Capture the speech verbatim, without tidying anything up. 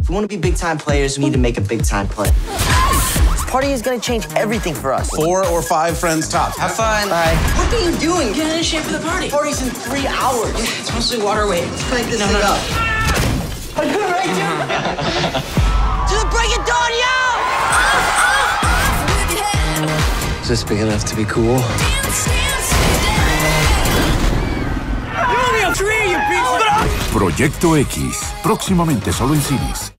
If we want to be big-time players, we need to make a big-time play. This party is going to change everything for us. Four or five friends tops. Have fun. Bye. What are you doing? Get in shape for the party. The party's in three hours. Yeah, it's mostly water weight. Let's crank this no, thing no, up. No. I'm doing it right here. To the break it dawn, yo! Is this big enough to be cool? Proyecto X, próximamente solo en cines.